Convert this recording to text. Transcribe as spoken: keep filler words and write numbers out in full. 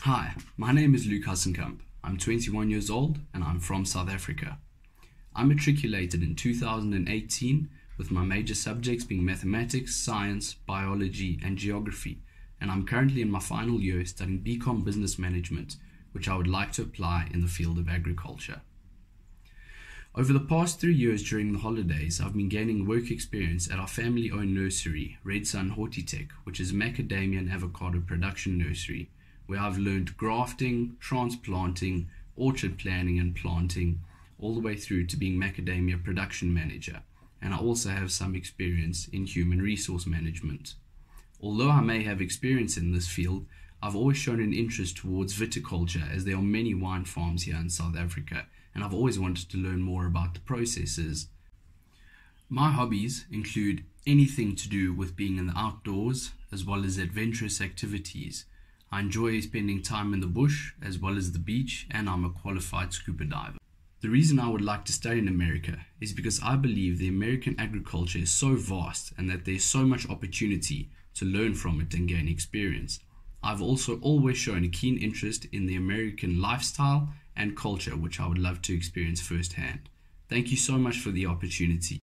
Hi, my name is Luke Hassenkamp. I'm twenty-one years old and I'm from South Africa. I matriculated in two thousand eighteen with my major subjects being mathematics, science, biology and geography, and I'm currently in my final year studying B Com Business Management, which I would like to apply in the field of agriculture. Over the past three years during the holidays, I've been gaining work experience at our family-owned nursery, Red Sun Hortitech, which is a macadamia and avocado production nursery, where I've learned grafting, transplanting, orchard planning and planting, all the way through to being macadamia production manager, and I also have some experience in human resource management. Although I may have experience in this field, I've always shown an interest towards viticulture, as there are many wine farms here in South Africa, and I've always wanted to learn more about the processes. My hobbies include anything to do with being in the outdoors, as well as adventurous activities. I enjoy spending time in the bush as well as the beach, and I'm a qualified scuba diver. The reason I would like to study in America is because I believe the American agriculture is so vast and that there's so much opportunity to learn from it and gain experience. I've also always shown a keen interest in the American lifestyle and culture, which I would love to experience firsthand. Thank you so much for the opportunity.